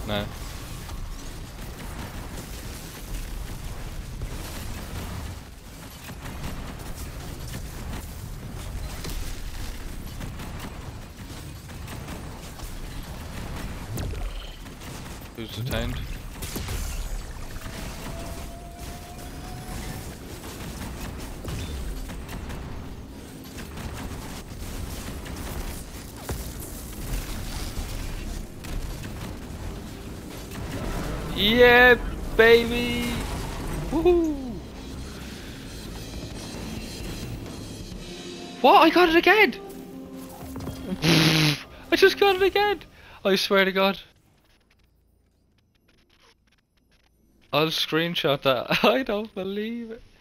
No. Who's detained? Yeah, baby! Woohoo! What? I got it again! I just got it again! I swear to God. I'll screenshot that. I don't believe it.